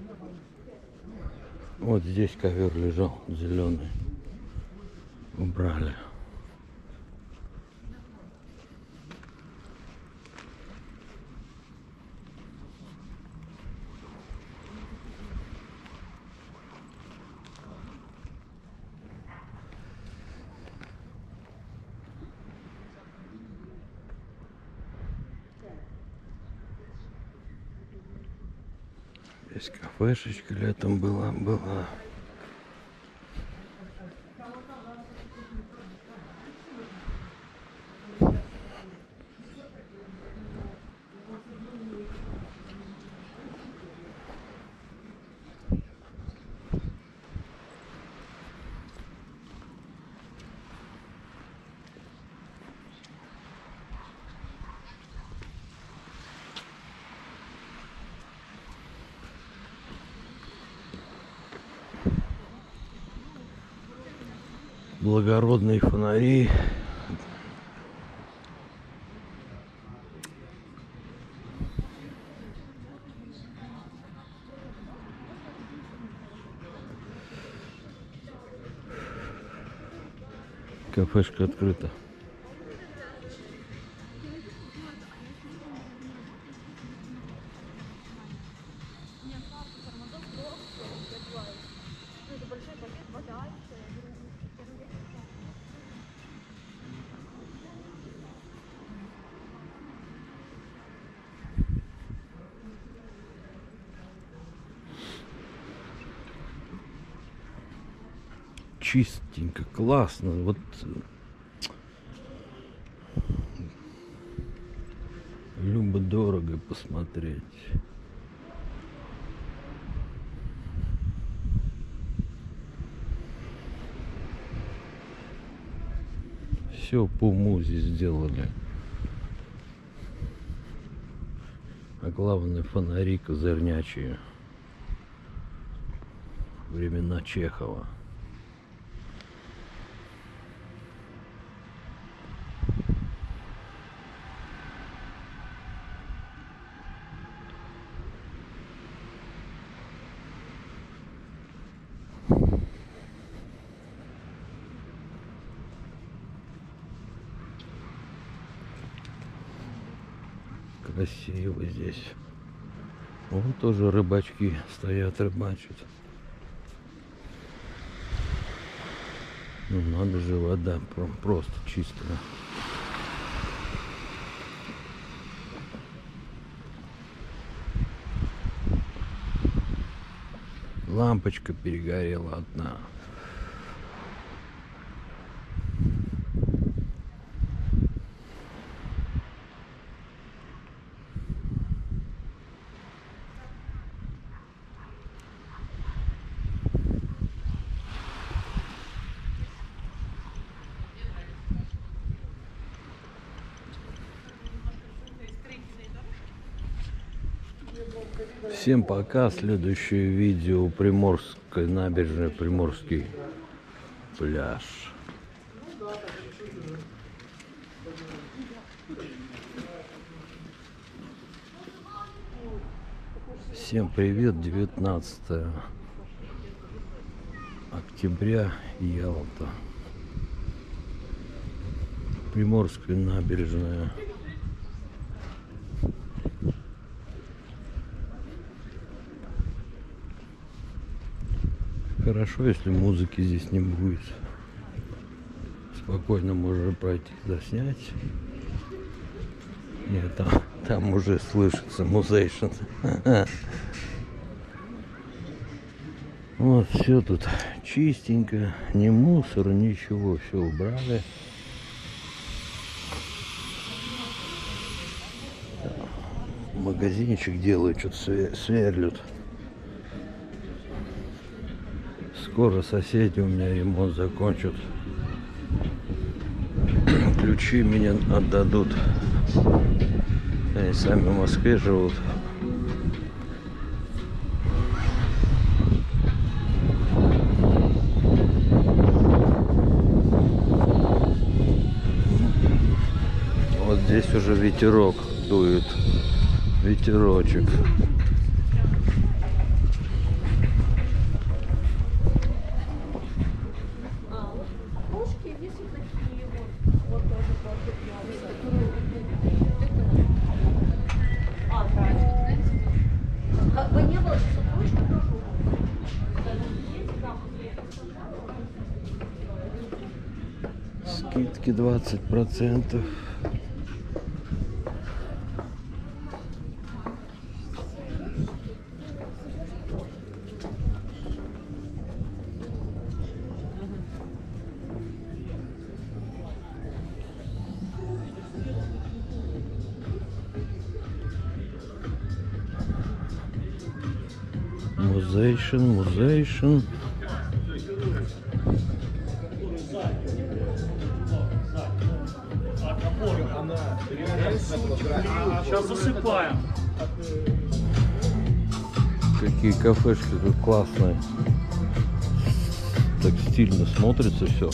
Вот здесь ковер лежал зеленый. Убрали. Здесь кафешечка летом была. Благородные фонари. Кафешка открыта. Чистенько, классно. Вот любо-дорого посмотреть. Все по музе сделали. А главное, фонари козырнячие. Времена Чехова. Красиво здесь. Вон тоже рыбачки стоят, рыбачат. Ну надо же, вода просто чистая. Лампочка перегорела одна. Всем пока. Следующее видео. Приморская набережная, Приморский пляж. Всем привет. 19 октября, Ялта. Приморская набережная. Хорошо, если музыки здесь не будет. Спокойно можно пройти, заснять. Нет, там уже слышится музейшн. Вот, все тут чистенько. Ни мусора, ничего. Все убрали. Магазинчик делают, что-то сверлят. Скоро соседи у меня ремонт закончат. Ключи мне отдадут. Они сами в Москве живут. Вот здесь уже ветерок дует. Ветерочек. Скидки 20%. Музейшн. Сейчас засыпаем. Какие кафешки тут классные. Так стильно смотрится все.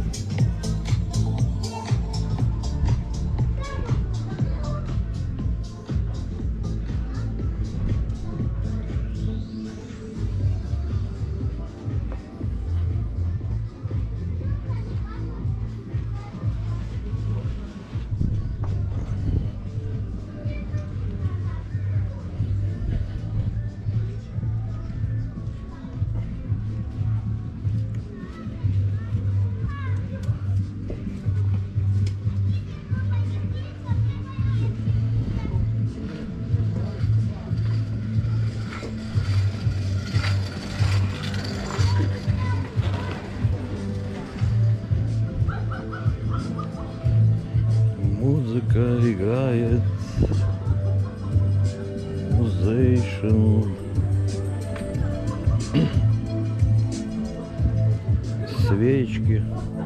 Музыка играет. Музейшн. Свечки.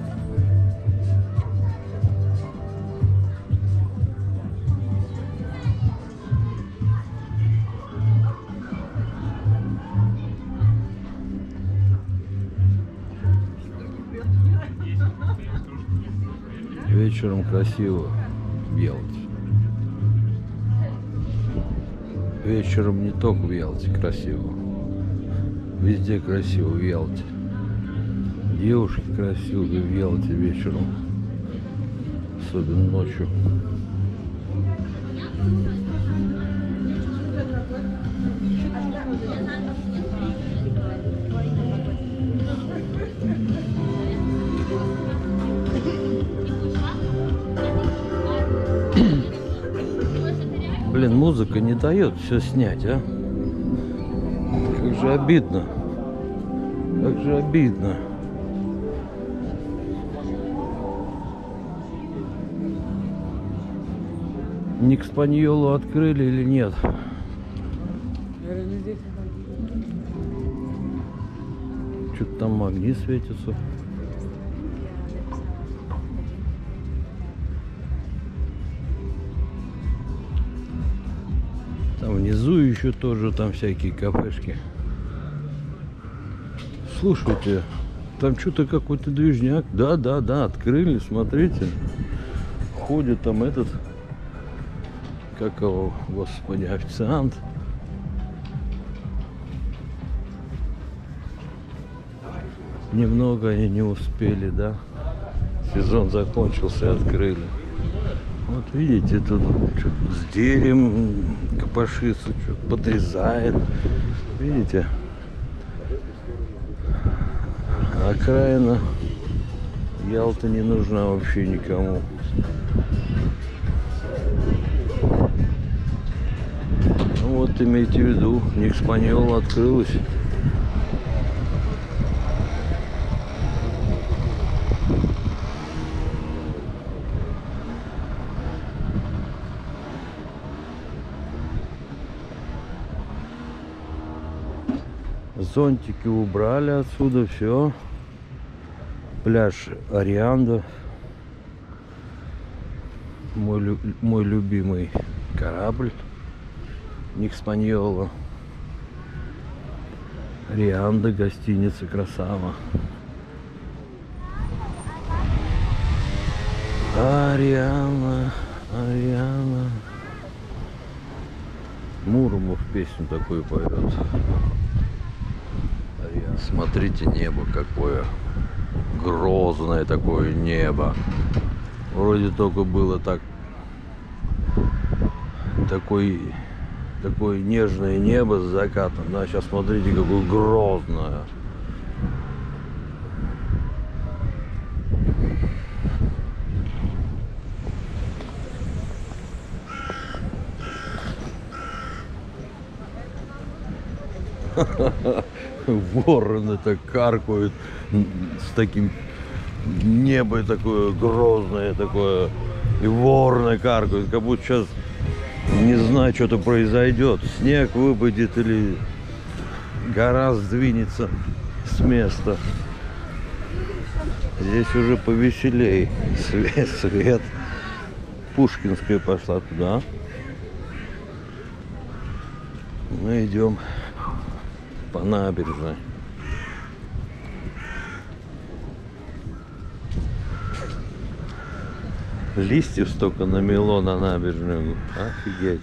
Вечером красиво в Ялте. Вечером не только в Ялте красиво. Везде красиво в Ялте. Девушки красивые в Ялте вечером. Особенно ночью. Блин, музыка не дает все снять, а? Как же обидно. Как же обидно. Никспаньолу открыли или нет? Что-то там огни светятся. Там внизу еще тоже там всякие кафешки. Слушайте, там что-то какой-то движняк. Да, открыли, смотрите. Ходит там этот, как его, господи, официант. Немного они не успели, да. Сезон закончился и открыли. Вот видите, тут что-то с деревом копошится, что-то подрезает. Видите? Окраина Ялта не нужна вообще никому. Ну вот, имейте в виду, Никспаньола открылась. Зонтики убрали отсюда, все. Пляж Арианда. Мой любимый корабль. Никспаньола. Арианда, гостиница красава. Ариана. Муромов песню такую поет. Смотрите, небо какое грозное, такое небо. Вроде только было такой такое нежное небо с закатом. Да, сейчас смотрите, какое грозное. Вороны так каркают с таким, небо такое грозное такое, и вороны каркают, как будто сейчас не знаю, что-то произойдет, снег выпадет или гора сдвинется с места. Здесь уже повеселей, свет. Пушкинская пошла туда. Мы идем по набережной. Листьев столько намело на набережную. Офигеть.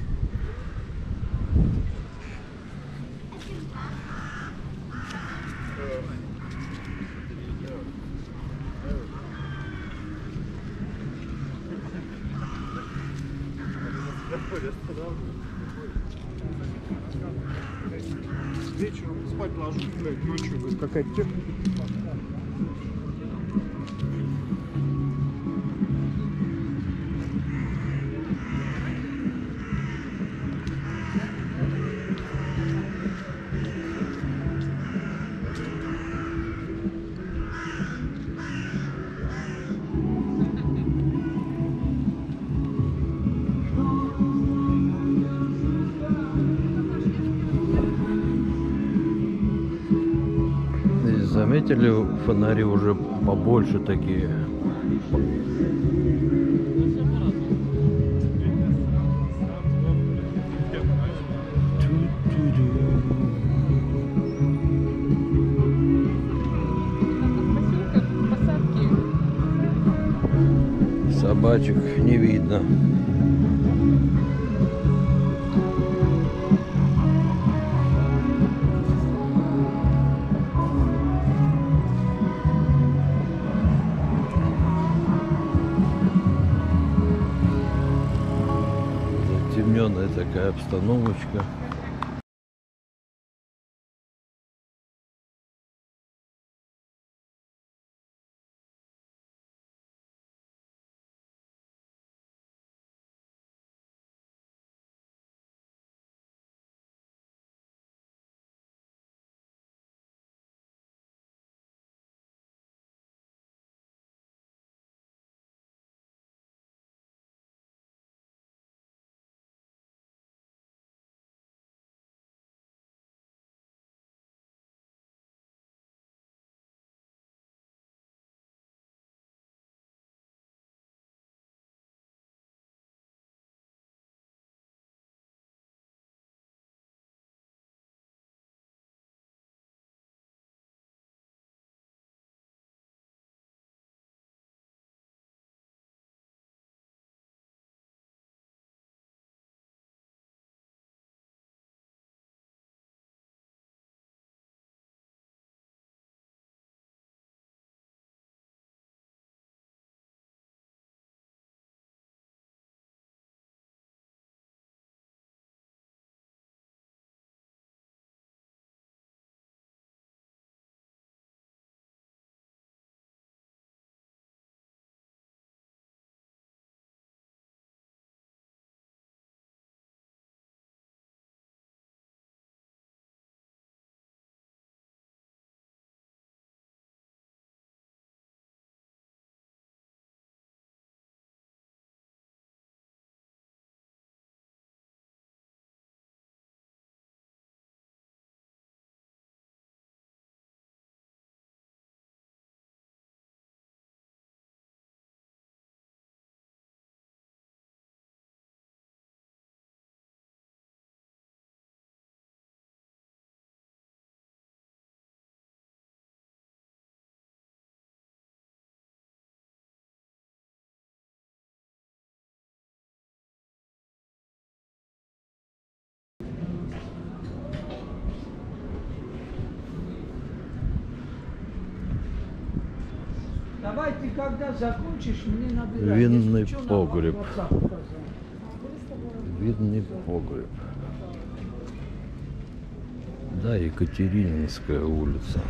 Вечером спать ложусь, блядь, ночью какая-то техника. Заметили, фонари уже побольше такие. Собачек не видно. Затемненная такая обстановочка. Давай ты когда закончишь, мне набирай. Винный Если что, погреб. на WhatsApp указывай. Винный погреб. Да, Екатерининская улица.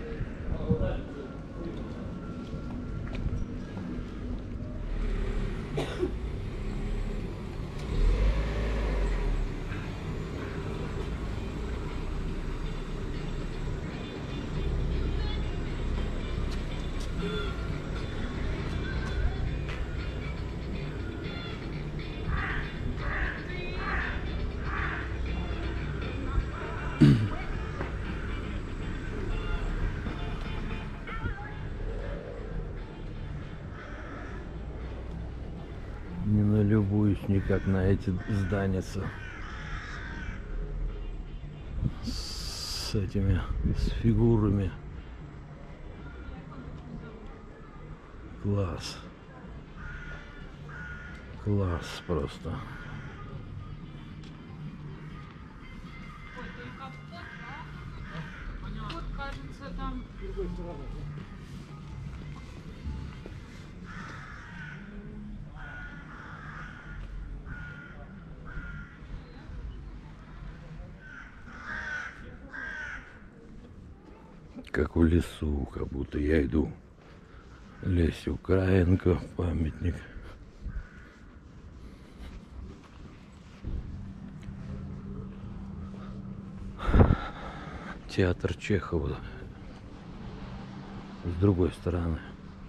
Не налюбуюсь никак на эти здания с этими, с фигурами. Класс. Класс просто. Вот, кажется, там... Как в лесу, как будто я иду. Лесь Украинка, памятник. Театр Чехова с другой стороны.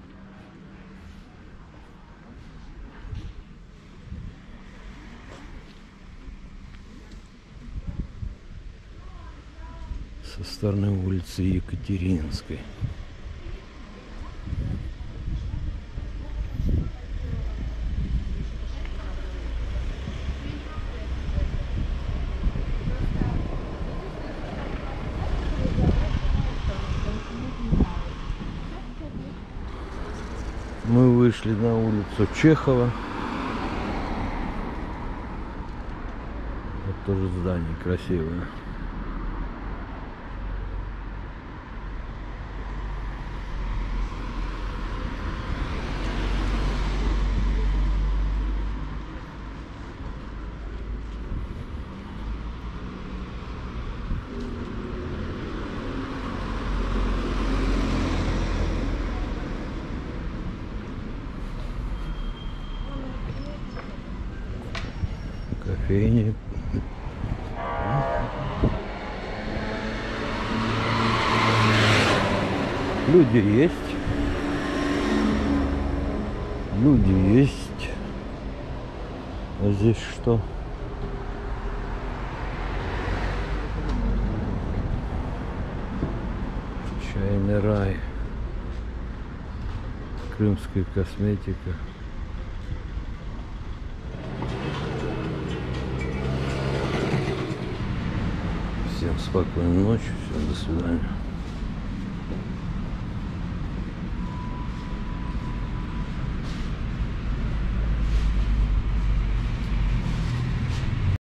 Со стороны улицы Екатерининской. Мы вышли на улицу Чехова. Вот тоже здание красивое. Кофейни. Люди есть. Люди есть. А здесь что? Чайный рай. Крымская косметика. Всем спокойной ночи, всем до свидания.